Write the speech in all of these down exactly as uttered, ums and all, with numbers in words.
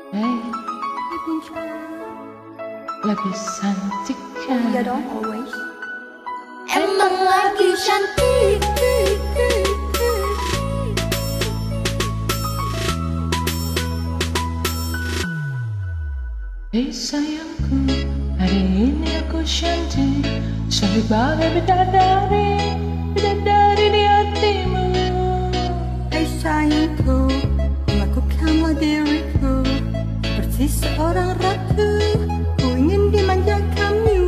Hey, lagi cantik kan? Iya dong, always. Emang lagi cantik. Hei sayangku, hari ini aku cantik, cantik bagai bidadari, bidadari di hatimu. Hei sayangku, lakukanlah diriku seperti seorang ratu, ku ingin dimanjakanmu.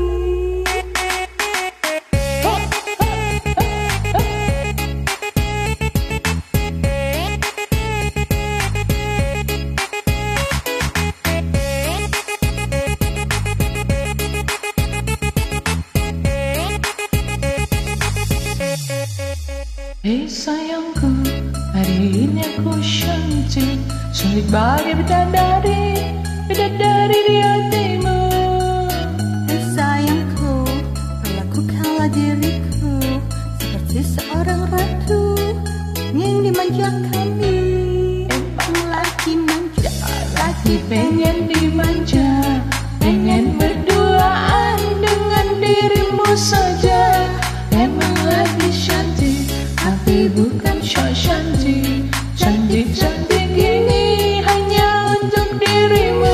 Hei sayangku, hari ini aku cantik, cantik bagai bidadari, bidadari di hatimu. Hei sayangku, perlakukanlah diriku seperti seorang ratu, ingin dimanjakanmu. Emang lagi manja, Lagi pengen dimanja, pengen berduaan dengan dirimu saja. Emang lagi cantik, tapi bukan so cantik. Cantik-cantik ini hanya untuk dirimu.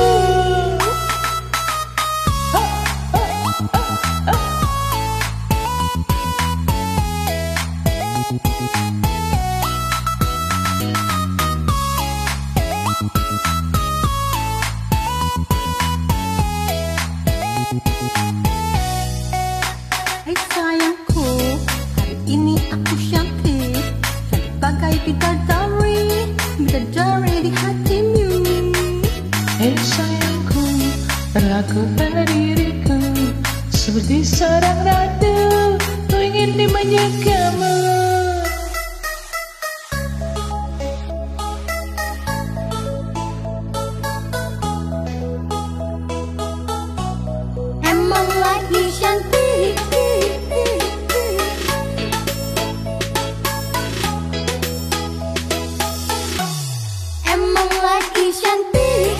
hei sayangku, hari ini aku cantik, cantik bagai bidadari, bidadari di hatimu. Hei sayangku, perlakukanlah diriku seperti seorang ratu, ku ingin dimanjakanmu. Emang lagi cantik. Emang lagi cantik.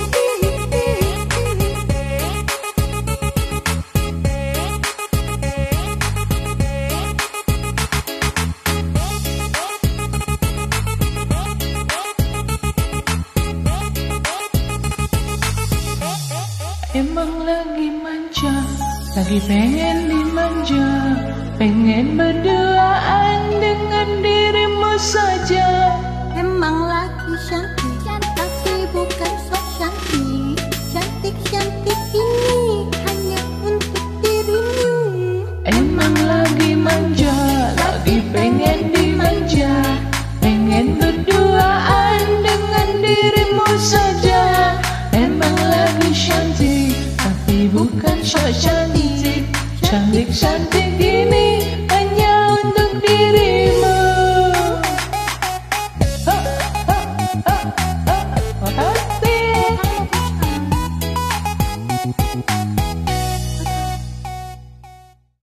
Emang lagi manja, lagi pengen dimanja, pengen berduaan dengan dirimu saja. Emang lagi cantik.